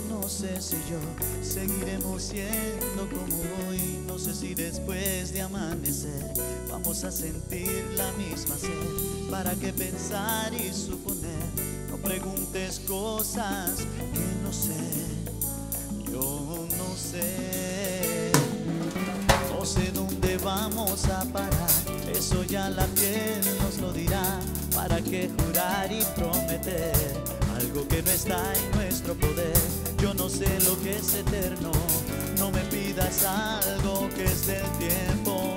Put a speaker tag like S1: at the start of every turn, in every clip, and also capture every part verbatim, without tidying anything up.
S1: no sé si yo seguiremos siendo como hoy. No sé si después de amanecer vamos a sentir la misma sed. ¿Para qué pensar y suponer? No preguntes cosas que no sé. Yo no sé. No sé dónde vamos a parar, eso ya la piel nos lo dirá. ¿Para qué jurar y prometer algo que no está en nuestro poder? Yo no sé lo que es eterno, no me pidas algo que es del tiempo.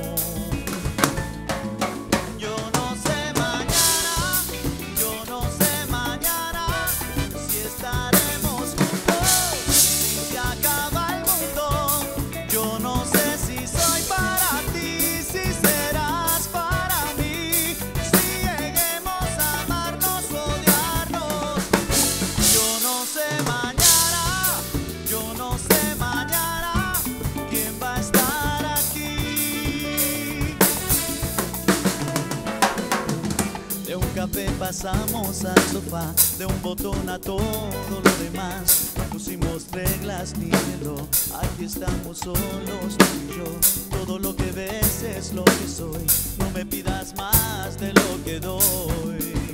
S1: Yo no sé mañana, yo no sé mañana si estaremos juntos, si se acaba el mundo. Yo no sé si soy para ti, si serás para mí, si lleguemos a amarnos o odiarnos. Yo no sé mañana, yo no sé mañana quién va a estar aquí. De un café pasamos al sofá, de un botón a todo lo demás. No pusimos reglas ni reloj, aquí estamos solos tú y yo. Todo lo que ves es lo que soy, no me pidas más de lo que doy.